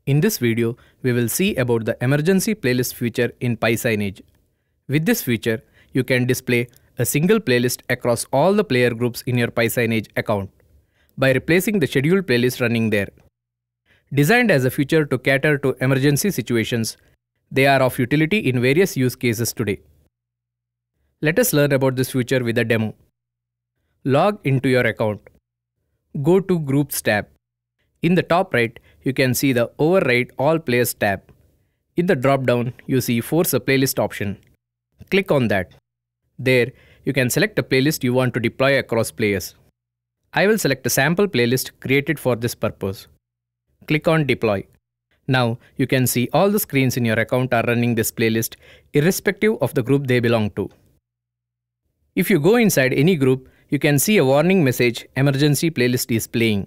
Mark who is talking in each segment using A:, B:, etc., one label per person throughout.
A: In this video, we will see about the emergency playlist feature in PySignage. With this feature, you can display a single playlist across all the player groups in your PySignage account by replacing the scheduled playlist running there. Designed as a feature to cater to emergency situations, they are of utility in various use cases today. Let us learn about this feature with a demo. Log into your account. Go to Groups tab. In the top right, you can see the Override All Players tab. In the drop-down, you see Force a Playlist option. Click on that. There, you can select a playlist you want to deploy across players. I will select a sample playlist created for this purpose. Click on Deploy. Now, you can see all the screens in your account are running this playlist, irrespective of the group they belong to. If you go inside any group, you can see a warning message, Emergency Playlist is playing.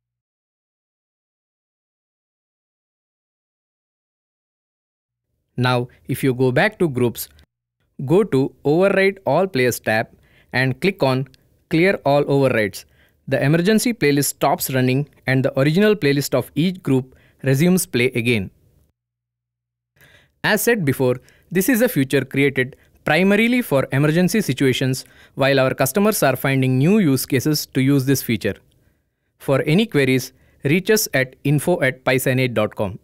A: Now, if you go back to Groups, go to Override All Players tab and click on Clear All Overrides. The emergency playlist stops running and the original playlist of each group resumes play again. As said before, this is a feature created primarily for emergency situations, while our customers are finding new use cases to use this feature. For any queries, reach us at info@pysignage.com.